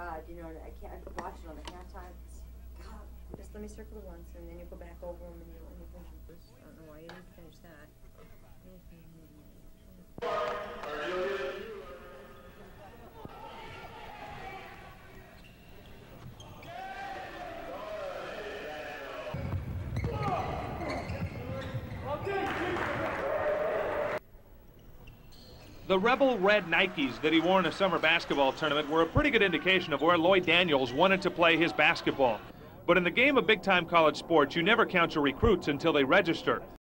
God, you know, I can't watch it on the halftime. God, just let me circle it once, and then you go back over them, and you finish them first. I don't know why you didn't finish that. The Rebel red Nikes that he wore in a summer basketball tournament were a pretty good indication of where Lloyd Daniels wanted to play his basketball. But in the game of big-time college sports, you never count your recruits until they register.